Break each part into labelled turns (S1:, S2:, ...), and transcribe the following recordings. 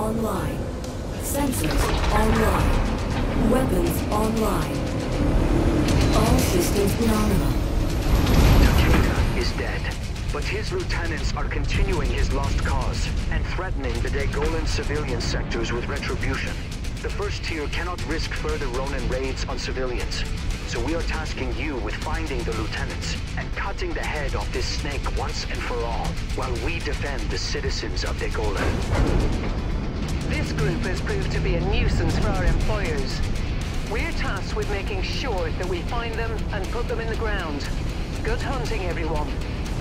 S1: online. Sensors online. Weapons online. All systems nominal.
S2: Takeda is dead, but his lieutenants are continuing his lost cause and threatening the Dagolan civilian sectors with retribution. The first tier cannot risk further Ronin raids on civilians, so we are tasking you with finding the lieutenants and cutting the head off this snake once and for all, while we defend the citizens of Dagolan.
S3: This group has proved to be a nuisance for our employers. We're tasked with making sure that we find them and put them in the ground. Good hunting, everyone.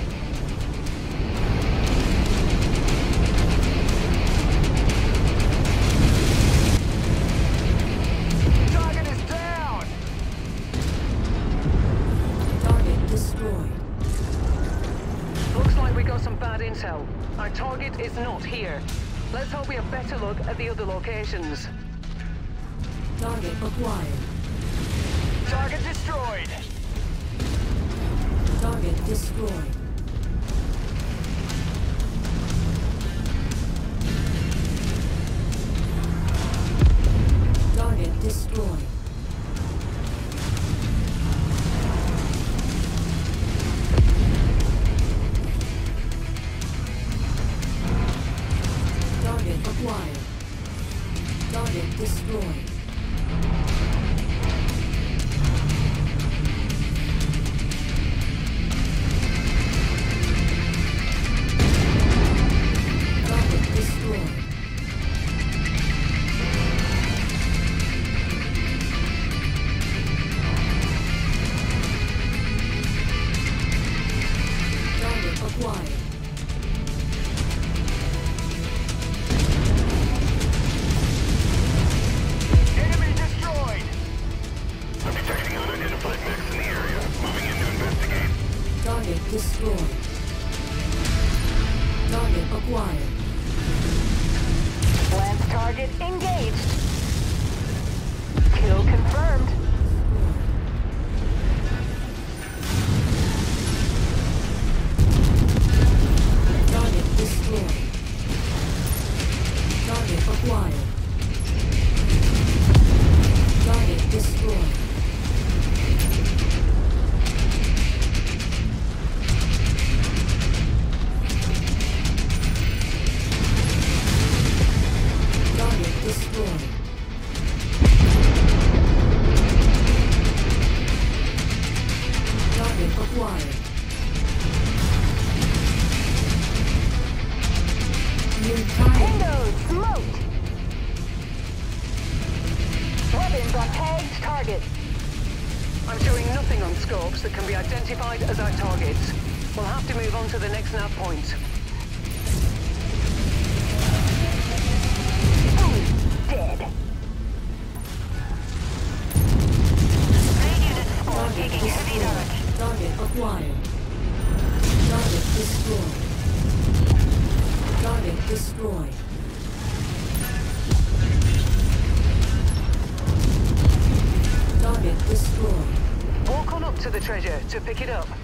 S2: Target is down!
S1: Target destroyed.
S3: Looks like we got some bad intel. Our target is not here. Let's hope we have better look at the other locations.
S1: Target acquired.
S2: Target destroyed!
S1: Target destroyed. Target destroyed. Target acquired. Target destroyed. Target destroyed. Target acquired.
S2: Enemy destroyed!
S4: I'm detecting unidentified mechs in the area. Moving in to investigate.
S1: Target destroyed. Target acquired.
S3: Lance target engaged. Kill confirmed.
S1: Target destroyed. Target acquired. Target destroyed. Target destroyed. Target acquired. New target.
S3: Tango smoked. Weapons on tagged target. I'm showing nothing on scopes that can be identified as our targets. We'll have to move on to the next nav point. Dead.
S1: Target destroyed. Target acquired. Target destroyed. Target destroyed. Target destroyed.
S3: Walk on up to the treasure to pick it up.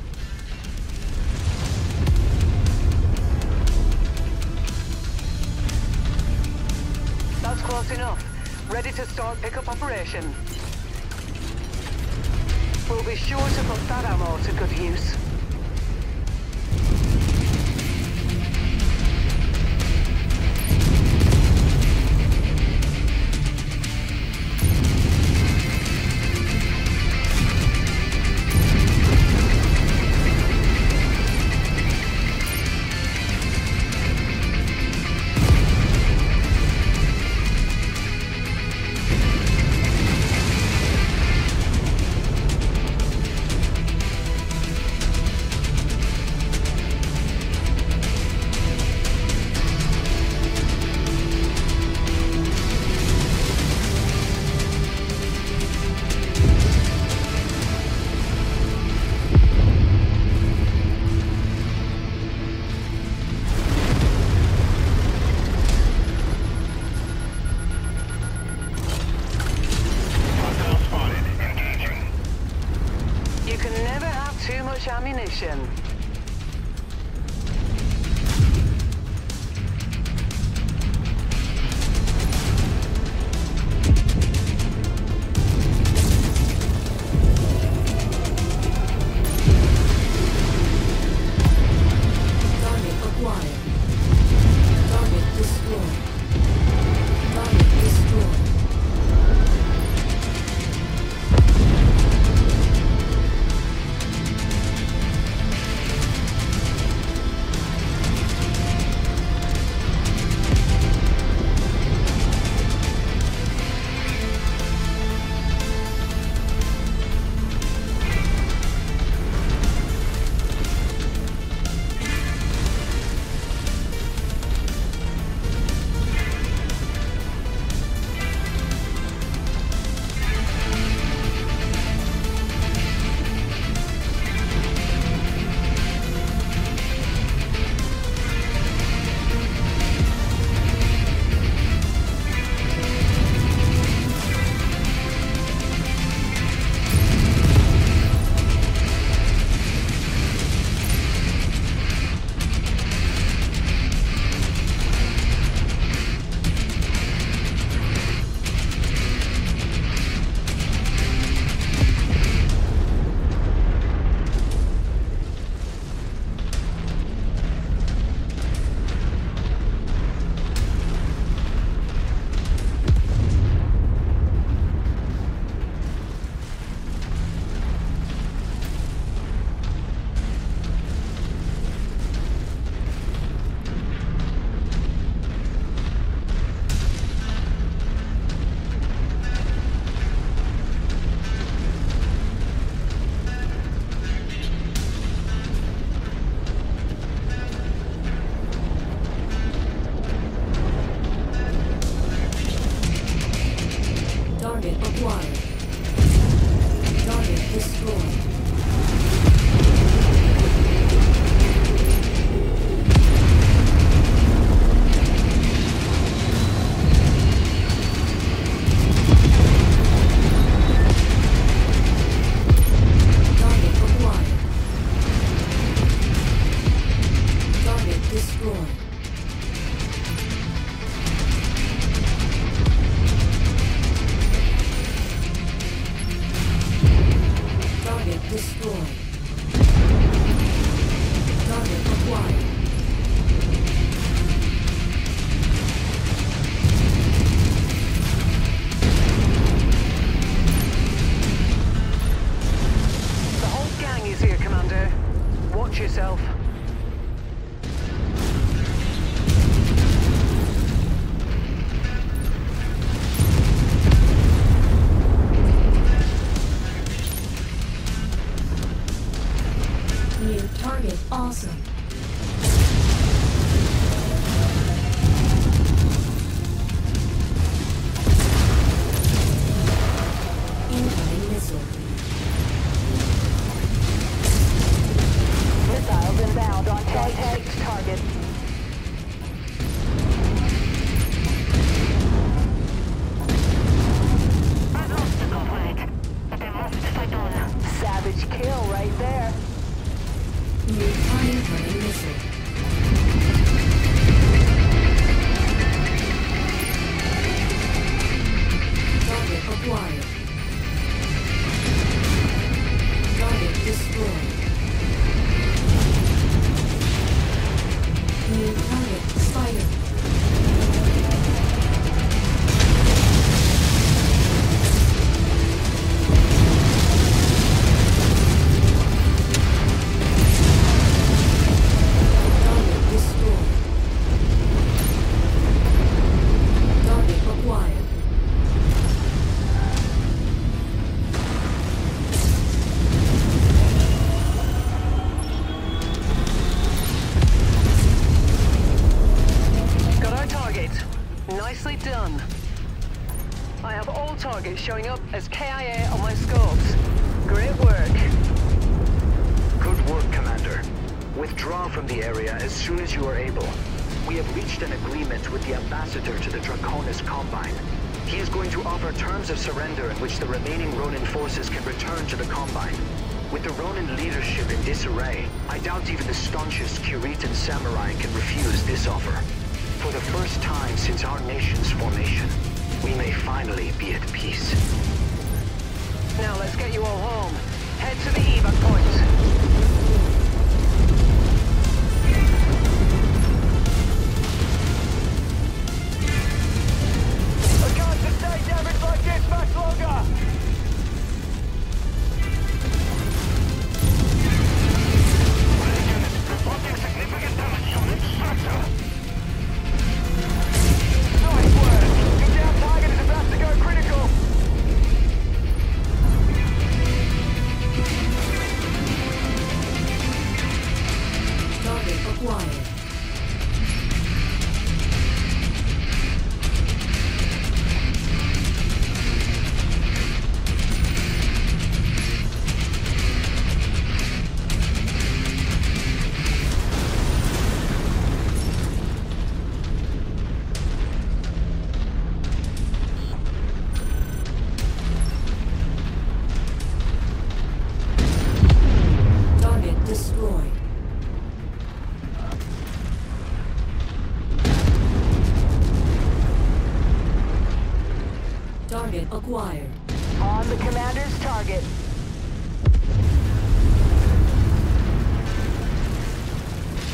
S3: That's close enough. Ready to start pickup operation. We'll be sure to put that ammo to good use. Nicely done. I have all targets showing up as KIA on my scopes. Great work.
S2: Good work, Commander. Withdraw from the area as soon as you are able. We have reached an agreement with the ambassador to the Draconis Combine. He is going to offer terms of surrender in which the remaining Ronin forces can return to the Combine. With the Ronin leadership in disarray, I doubt even the staunchest Kiritan samurai can refuse this offer. For the first time since our nation's formation, we may finally be at peace.
S3: Now let's get you all home. Head to the evac point.
S1: Target acquired.
S3: On the commander's target.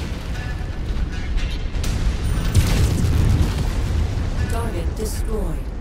S1: Target destroyed.